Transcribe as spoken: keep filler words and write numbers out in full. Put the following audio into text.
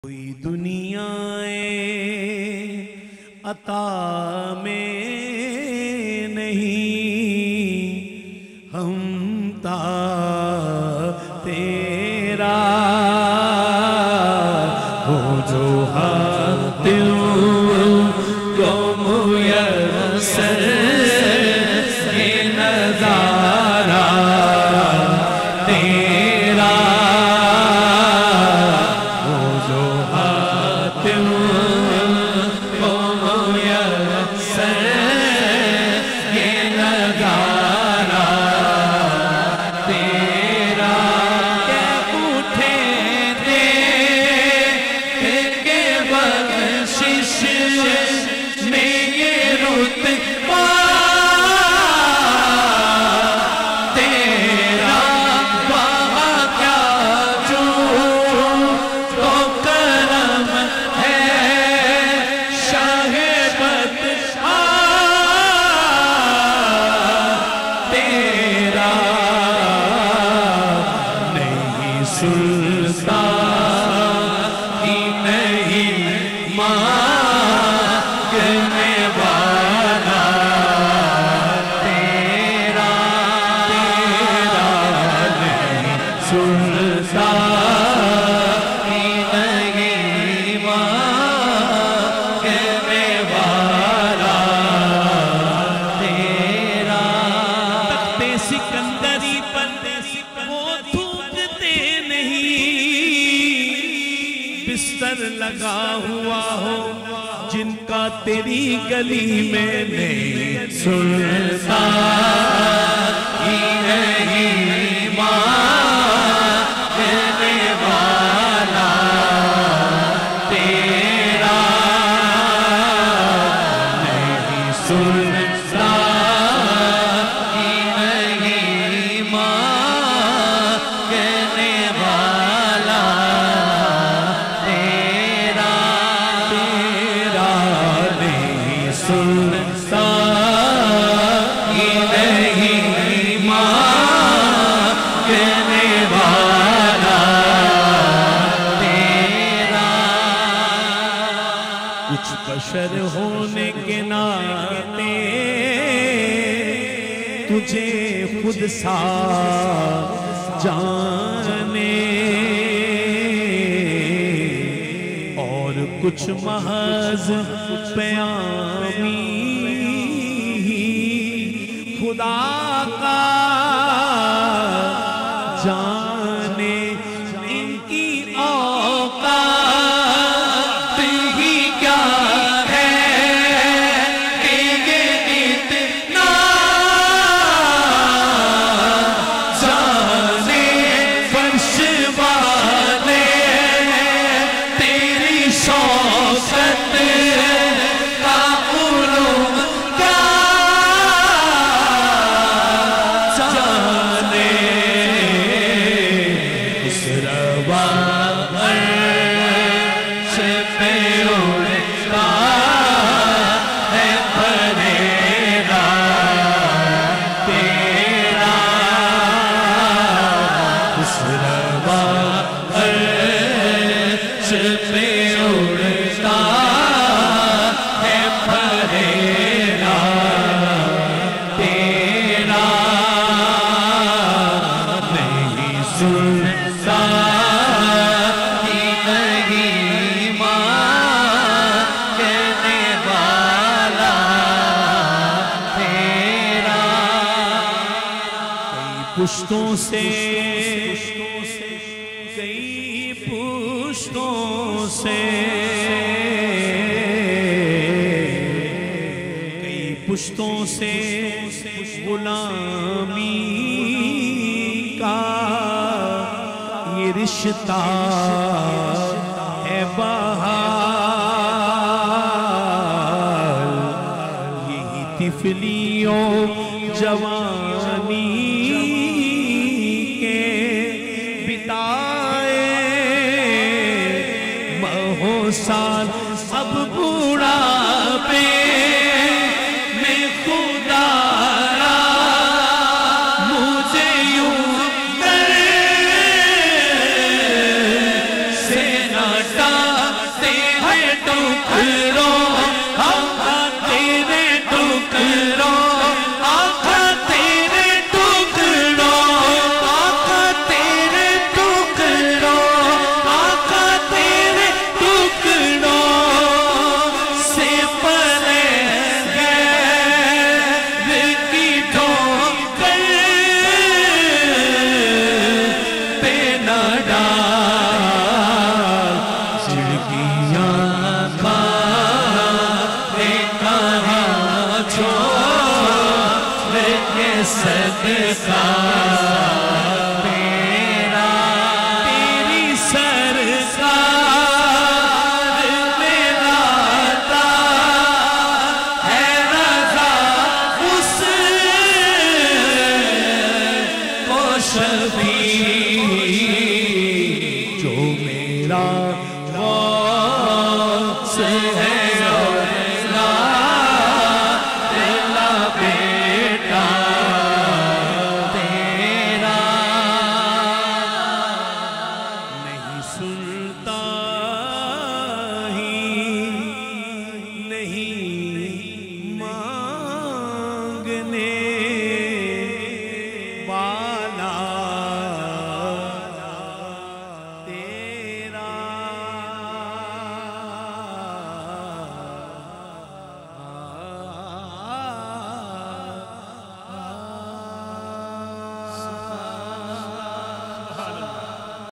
کوئی دنیا عطا میں نہیں، ہم تا تیرا ہو جو حق کو میسر یہ نظارہ تیرا ہو جو حق کو میسر یہ نظارہ تیرا کہ اٹھے دے کے بخشش میں یہ رتبہ تیرا وہاں کیا جو تو کرم ہے شاہ بدخواہ تیرا نہیں سلطان ہی نہیں مانگنے والا تیرا تیرا نہیں سلطان ہی نہیں مانگنے والا تیرا تخت سکندری پر وہ تھوکتے نہیں، بستر لگا ہوا ہو جن کا تیری گلی میں نہیں سلطان ہی نہیں مانگنے والا تیرا نہیں سلطان ہی نہیں مانگنے والا تیرا تیرا نہیں سلطان ہی نہیں مانگنے والا تیرا کچھ بشر ہونے کے ناطے تجھے خود سا جانے اور کچھ محض پیامی خدا کا جانے ان کی اوقات ہی کیا ہے کہ یہ اتنا جانے فرش والے تیری شوقت کا علوم کیا جانے اس روا عرش پہ اڑتا ہے پریرا تیرا اس روا عرش پہ اڑتا ہے پریرا تیرا نہیں سلطان ہی نہیں مانگنے والا تیرا کئی پشتوں سے کئی پشتوں سے کئی پشتوں سے غلامی کا یہ رشتہ ہے بحال یہی طفلیوں جوانی کے بتائے مہو سال اب بوڑھاپے میں خدا را مجھے یوں در سے نہ ٹال ٹکڑوں آقا تیرے ٹکڑوں آقا تیرے ٹکڑوں آقا تیرے ٹکڑوں آقا تیرے ٹکڑوں سے پرے غیر کی ٹھوکر پہ نہ ڈال زندگیاں بارے کہاں چھوڑ کے صدقہ تیرا تیری سرکار میرا تا ہے رضا اس کو شفیع جو میرا غوث ہے اور لا تیرا بیٹا تیرا نہیں سنتا ہی نہیں مانگنے